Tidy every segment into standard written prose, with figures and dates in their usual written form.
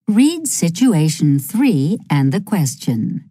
Read situation 3 and the question.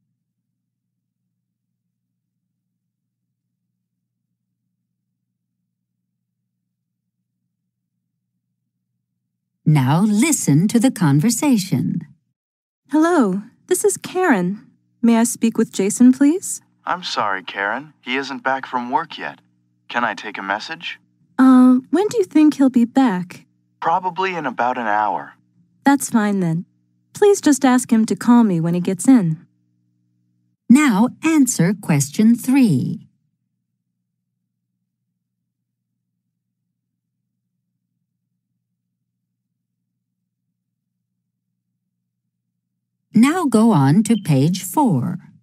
Now listen to the conversation. Hello, this is Karen. May I speak with Jason, please? I'm sorry, Karen. He isn't back from work yet. Can I take a message? When do you think he'll be back? Probably in about an hour. That's fine then. Please just ask him to call me when he gets in. Now answer question 3. Now go on to page 4.